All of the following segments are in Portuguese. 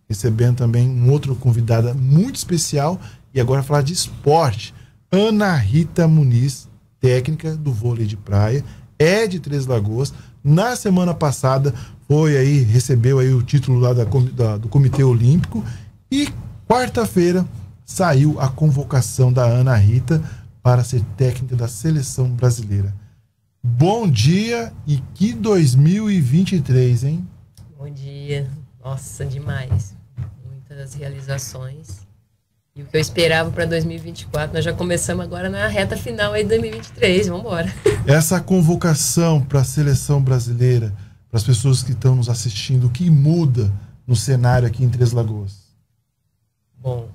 recebendo também um outro convidada muito especial, e agora falar de esporte. Ana Rita Muniz, técnica do vôlei de praia, é de Três Lagoas. Na semana passada recebeu aí o título lá do Comitê Olímpico, e quarta-feira saiu a convocação da Ana Rita para ser técnica da seleção brasileira. Bom dia e que 2023, hein? Bom dia. Nossa, demais. Muitas realizações. E o que eu esperava para 2024, nós já começamos agora na reta final aí de 2023. Vamos embora. Essa convocação para a seleção brasileira, para as pessoas que estão nos assistindo, o que muda no cenário aqui em Três Lagoas? Bom,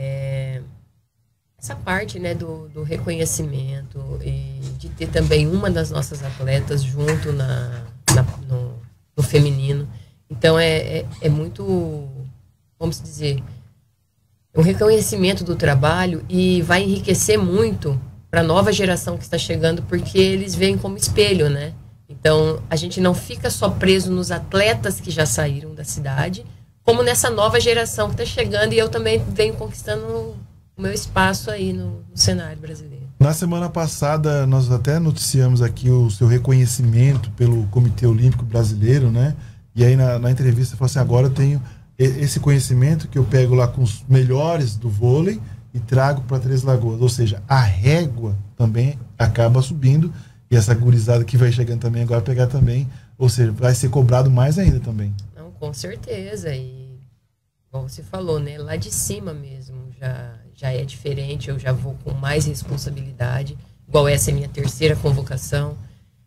essa parte, né, do reconhecimento e de ter também uma das nossas atletas junto no feminino. Então é muito, vamos dizer, um reconhecimento do trabalho, e vai enriquecer muito para a nova geração que está chegando, porque eles veem como espelho, né? Então a gente não fica só preso nos atletas que já saíram da cidade, como nessa nova geração que está chegando, e eu também venho conquistando o meu espaço aí no cenário brasileiro. Na semana passada, nós até noticiamos aqui o seu reconhecimento pelo Comitê Olímpico Brasileiro, né? E aí na entrevista você falou assim, agora eu tenho esse conhecimento que eu pego lá com os melhores do vôlei e trago para Três Lagoas. Ou seja, a régua também acaba subindo, e essa gurizada que vai chegando também agora pegar também, ou seja, vai ser cobrado mais ainda também. Não, com certeza. E como você falou, né, lá de cima mesmo já é diferente, eu já vou com mais responsabilidade, igual essa é a minha terceira convocação.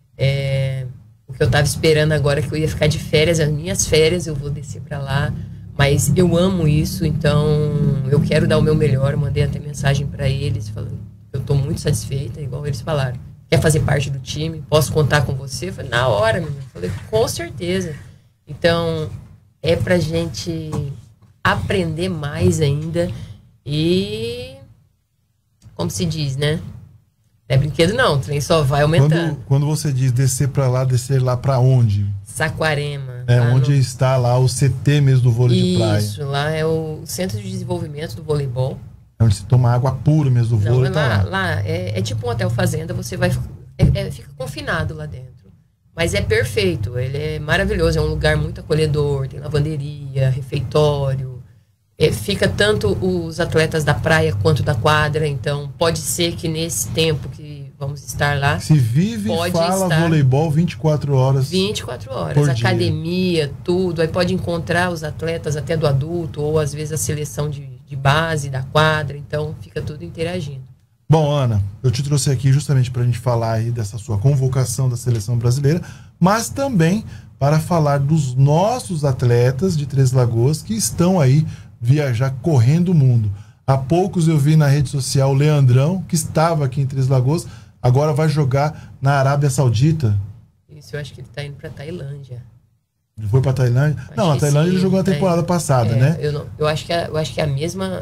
O que eu estava esperando agora, que eu ia ficar de férias, as minhas férias, eu vou descer para lá, mas eu amo isso, então eu quero dar o meu melhor. Eu mandei até mensagem para eles falando que eu estou muito satisfeita, igual eles falaram, quer fazer parte do time, posso contar com você? Eu falei, na hora, meu. Eu falei, com certeza. Então é pra gente aprender mais ainda. E, como se diz, né? Não é brinquedo não, o trem só vai aumentando. Quando você diz descer lá pra onde? Saquarema. Onde está lá o CT mesmo do vôlei de praia. Isso, lá é o Centro de Desenvolvimento do Voleibol. É onde se toma água pura mesmo do vôlei. Lá é tipo um hotel fazenda, você vai fica confinado lá dentro. Mas é perfeito, ele é maravilhoso, é um lugar muito acolhedor, tem lavanderia, refeitório. Fica tanto os atletas da praia quanto da quadra, então pode ser que nesse tempo que vamos estar lá... Se vive e fala voleibol 24 horas. 24 horas, academia, tudo. Aí pode encontrar os atletas até do adulto, ou às vezes a seleção de base da quadra, então fica tudo interagindo. Bom, Ana, eu te trouxe aqui justamente para a gente falar aí dessa sua convocação da seleção brasileira, mas também para falar dos nossos atletas de Três Lagoas que estão aí viajar correndo o mundo. Há poucos eu vi na rede social o Leandrão, que estava aqui em Três Lagoas, agora vai jogar na Arábia Saudita. Isso, eu acho que ele está indo para Tailândia. Ele foi para Tailândia? Não, na Tailândia ele jogou na temporada passada, né? Eu acho que é a mesma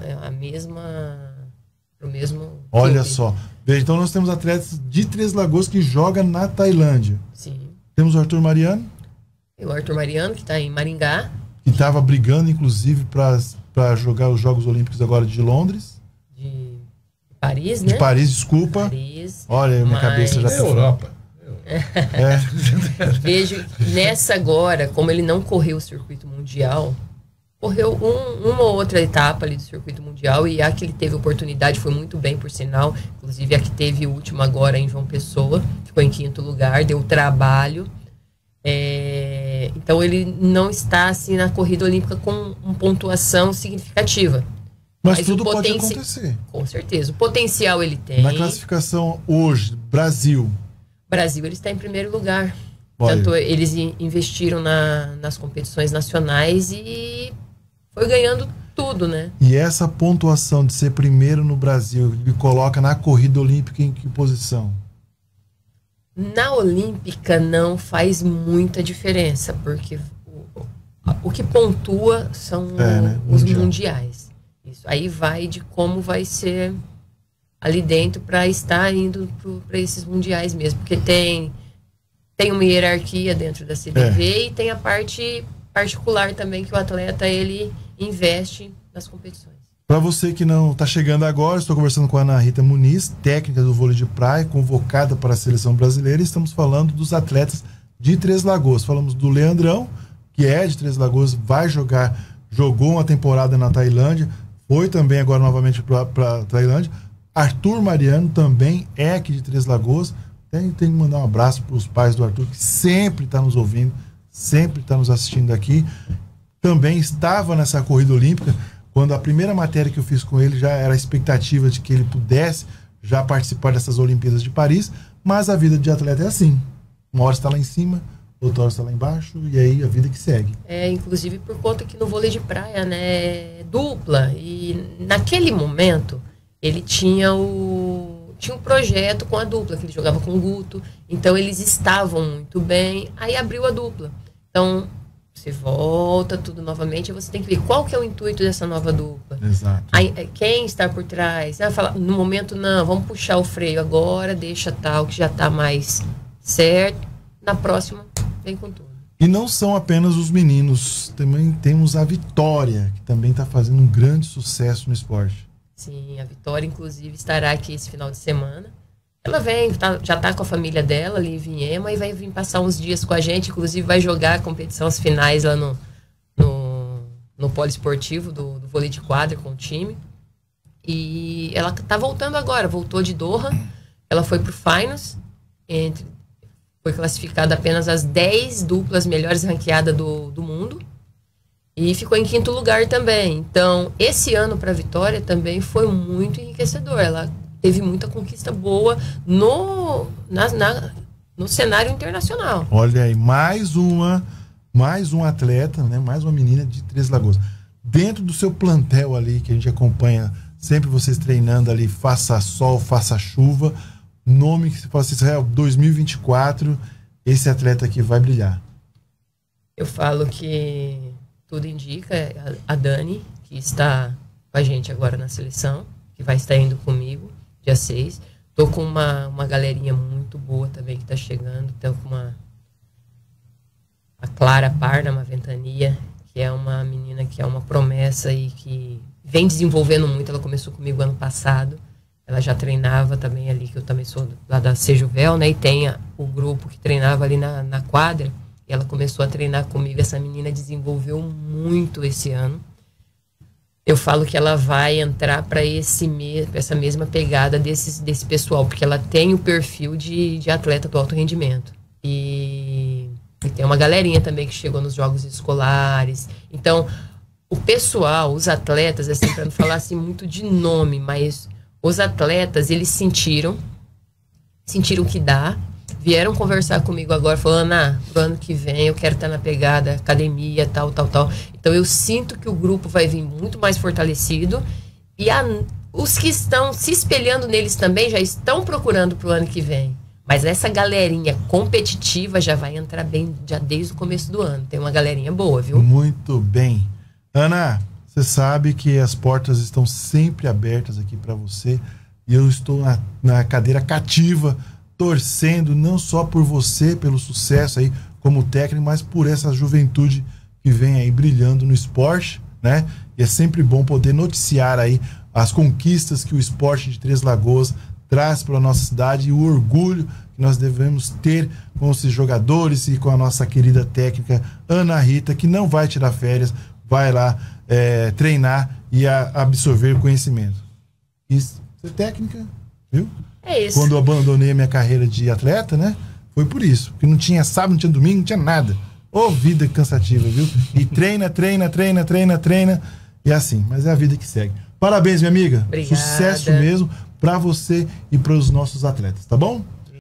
o mesmo Olha clube. só. Veja, então nós temos atletas de Três Lagoas que jogam na Tailândia. Sim. Temos o Arthur Mariano. E o Arthur Mariano, que está em Maringá. Que estava brigando, inclusive, para jogar os Jogos Olímpicos agora de Londres. De Paris, né? De Paris, desculpa. Paris. Olha, minha cabeça já... É Europa. Vejo nessa agora, como ele não correu o circuito mundial, correu uma ou outra etapa ali do circuito mundial, e a que ele teve oportunidade foi muito bem, por sinal. Inclusive a que teve o último agora em João Pessoa, ficou em 5º lugar, deu trabalho. Então ele não está assim na corrida olímpica com uma pontuação significativa. Mas tudo pode acontecer. Com certeza. O potencial ele tem. Na classificação hoje, Brasil, ele está em 1º lugar. Olha. Tanto eles investiram nas competições nacionais e foi ganhando tudo, né? E essa pontuação de ser primeiro no Brasil me coloca na corrida olímpica em que posição? Na Olímpica não faz muita diferença, porque o que pontua são os mundiais. Isso aí vai de como vai ser ali dentro para estar indo para esses mundiais mesmo, porque tem uma hierarquia dentro da CBV e tem a parte particular também que o atleta ele investe nas competições. Para você que não está chegando agora, estou conversando com a Ana Rita Muniz, técnica do vôlei de praia, convocada para a seleção brasileira, e estamos falando dos atletas de Três Lagoas. Falamos do Leandrão, que é de Três Lagoas, jogou uma temporada na Tailândia, foi também agora novamente para a Tailândia. Arthur Mariano também é aqui de Três Lagoas. Tem que mandar um abraço para os pais do Arthur, que sempre está nos ouvindo, sempre está nos assistindo aqui. Também estava nessa corrida olímpica, quando a primeira matéria que eu fiz com ele já era a expectativa de que ele pudesse já participar dessas Olimpíadas de Paris, mas a vida de atleta é assim. Uma hora está lá em cima, outra hora está lá embaixo, e aí a vida que segue. Inclusive por conta que no vôlei de praia, né, é dupla, e naquele momento ele tinha um projeto com a dupla, que ele jogava com o Guto, então eles estavam muito bem, aí abriu a dupla. Então, você volta tudo novamente, e você tem que ver qual que é o intuito dessa nova dupla. Exato. Aí, quem está por trás? Fala, no momento não, vamos puxar o freio agora, deixa tal, que já está mais certo. Na próxima, vem com tudo. E não são apenas os meninos, também temos a Vitória, que também está fazendo um grande sucesso no esporte. Sim, a Vitória, inclusive, estará aqui esse final de semana. Ela já está com a família dela ali em Vinhema e vai vir passar uns dias com a gente. Inclusive, vai jogar a competição, as finais lá no poliesportivo do vôlei de quadra com o time. E ela está voltando agora, voltou de Doha. Ela foi para o Finals, foi classificada apenas as 10 duplas melhores ranqueadas do mundo. E ficou em 5º lugar também. Então, esse ano para a Vitória também foi muito enriquecedor. Ela teve muita conquista boa no cenário internacional. Olha aí, mais um atleta, né? Mais uma menina de Três Lagoas. Dentro do seu plantel ali, que a gente acompanha sempre vocês treinando ali, faça sol, faça chuva, nome que se fala assim, 2024, esse atleta aqui vai brilhar. Eu falo que tudo indica a Dani, que está com a gente agora na seleção, que vai estar indo comigo dia 6. Tô com uma galerinha muito boa também que tá chegando. Tô com a Clara Parna, uma Ventania, que é uma menina que é uma promessa e que vem desenvolvendo muito. Ela começou comigo ano passado. Ela já treinava também ali, que eu também sou lá da Sejuvel, né? E tem o grupo que treinava ali na quadra. E ela começou a treinar comigo. Essa menina desenvolveu muito esse ano. Eu falo que ela vai entrar para essa mesma pegada desse pessoal, porque ela tem o perfil de atleta do alto rendimento. E tem uma galerinha também que chegou nos jogos escolares. Então, o pessoal, os atletas, assim, para não falar assim muito de nome, mas os atletas, eles sentiram que dá. Vieram conversar comigo agora, falando, Ana, pro ano que vem eu quero estar na pegada, academia, tal. Então eu sinto que o grupo vai vir muito mais fortalecido e os que estão se espelhando neles também já estão procurando pro ano que vem. Mas essa galerinha competitiva já vai entrar bem já desde o começo do ano. Tem uma galerinha boa, viu? Muito bem. Ana, você sabe que as portas estão sempre abertas aqui para você e eu estou na cadeira cativa, torcendo não só por você, pelo sucesso aí como técnico, mas por essa juventude que vem aí brilhando no esporte, né? E é sempre bom poder noticiar aí as conquistas que o esporte de Três Lagoas traz para a nossa cidade e o orgulho que nós devemos ter com esses jogadores e com a nossa querida técnica Ana Rita, que não vai tirar férias, vai lá treinar e absorver conhecimento. Isso é técnica, viu? É isso. Quando eu abandonei a minha carreira de atleta, né? Foi por isso. Porque não tinha sábado, não tinha domingo, não tinha nada. Ô, vida cansativa, viu? E treina. E assim, mas é a vida que segue. Parabéns, minha amiga. Obrigada. Sucesso mesmo pra você e para os nossos atletas, tá bom?